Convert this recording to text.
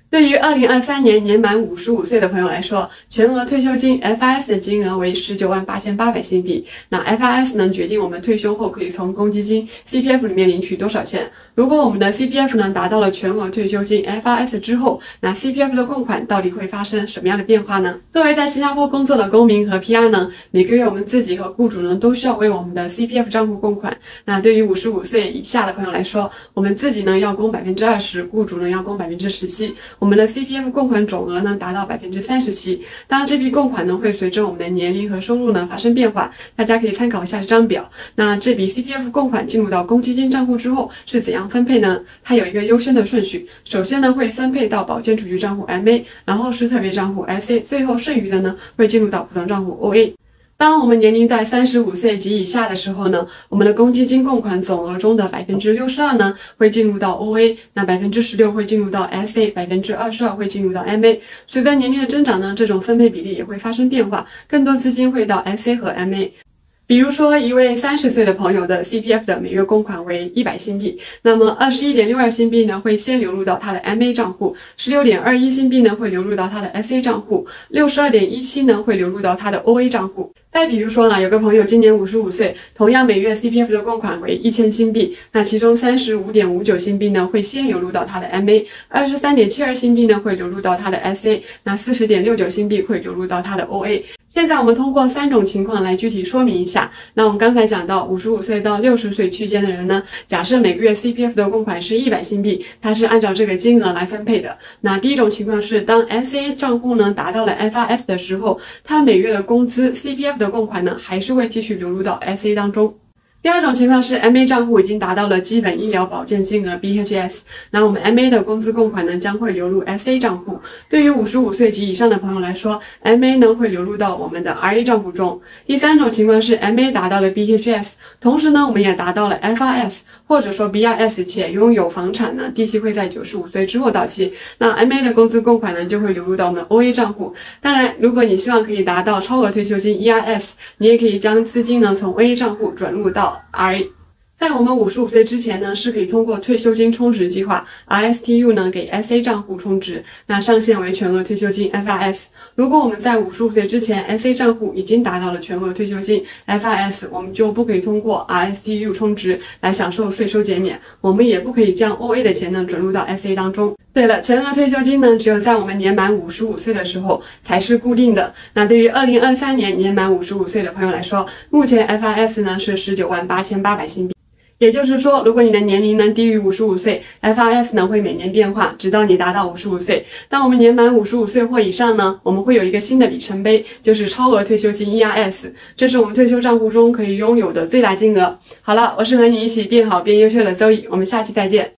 对于2023年年满55岁的朋友来说，全额退休金 FIS 的金额为19.88万新币。那 FIS 呢，决定我们退休后可以从公积金 CPF 里面领取多少钱。如果我们的 CPF 呢达到了全额退休金 FIS 之后，那 CPF 的供款到底会发生什么样的变化呢？作为在新加坡工作的公民和 PR 呢，每个月我们自己和雇主呢都需要为我们的 CPF 账户供款。那对于55岁以下的朋友来说，我们自己呢要供20%，雇主呢要供17%。我们的 CPF 供款总额呢达到37%，当然这笔供款呢会随着我们的年龄和收入呢发生变化，大家可以参考一下这张表。那这笔 CPF 供款进入到公积金账户之后是怎样分配呢？它有一个优先的顺序，首先呢会分配到保健储蓄账户 MA， 然后是特别账户 SA， 最后剩余的呢会进入到普通账户 OA。当我们年龄在35岁及以下的时候呢，我们的公积金供款总额中的62%呢会进入到 OA， 那16%会进入到 SA，22% 会进入到 MA。随着年龄的增长呢，这种分配比例也会发生变化，更多资金会到 SA 和 MA。比如说，一位30岁的朋友的 CPF 的每月供款为100新币，那么21.62新币呢会先流入到他的 MA 账户，16.21新币呢会流入到他的 SA 账户，62.17呢会流入到他的 OA 账户。再比如说呢，有个朋友今年55岁，同样每月 CPF 的供款为1000新币，那其中35.59新币呢会先流入到他的 MA，23.72新币呢会流入到他的 SA， 那40.69新币会流入到他的 OA。现在我们通过3种情况来具体说明一下。那我们刚才讲到55岁到60岁区间的人呢，假设每个月 CPF 的供款是100新币，它是按照这个金额来分配的。那第一种情况是，当 SA 账户呢达到了 FIS 的时候，他每月的工资 CPF 的供款呢还是会继续流入到 SA 当中。第二种情况是 MA 账户已经达到了基本医疗保健金额 BHS， 那我们 MA 的工资供款呢将会流入 SA 账户。对于55岁及以上的朋友来说， MA 呢会流入到我们的 RA 账户中。第三种情况是 MA 达到了 BHS， 同时呢我们也达到了 FIS 或者说 BRS 且拥有房产呢，地期会在95岁之后到期，那 MA 的工资供款呢就会流入到我们 OA 账户。当然，如果你希望可以达到超额退休金 ERS， 你也可以将资金呢从 OA 账户转入到RA。在我们55岁之前呢，是可以通过退休金充值计划 RSTU 呢给 SA 账户充值，那上限为全额退休金 FIS。如果我们在55岁之前 SA 账户已经达到了全额退休金 FIS， 我们就不可以通过 RSTU 充值来享受税收减免，我们也不可以将 OA 的钱呢转入到 SA 当中。对了，全额退休金呢，只有在我们年满55岁的时候才是固定的。那对于2023年年满55岁的朋友来说，目前 FIS 呢是19.88万新币。也就是说，如果你的年龄呢低于55岁 ，FIS 呢会每年变化，直到你达到55岁。当我们年满55岁或以上呢，我们会有一个新的里程碑，就是超额退休金 ERS， 这是我们退休账户中可以拥有的最大金额。好了，我是和你一起变好变优秀的Zoe，我们下期再见。